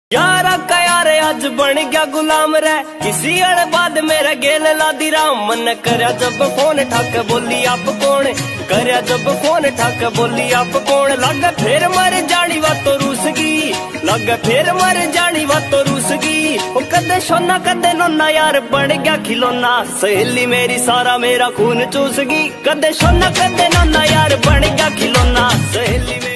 यारा का यार आज बन गया गुलाम रे किसी अड़ बाद मेरा गेल लादी राम मन करया जब फोन ठाक बोली आप कौन करया जब फोन ठाक बोली आप कौन लग फिर मर जानी बात तो रूसगी लग फिर मर जानी बात तो रूसगी कदे सोना कदे नोना यार बन गया खिलौना सहेली मेरी सारा मेरा खून चूसगी कदे सोना कदे नोना यार बन गया खिलौना सहेली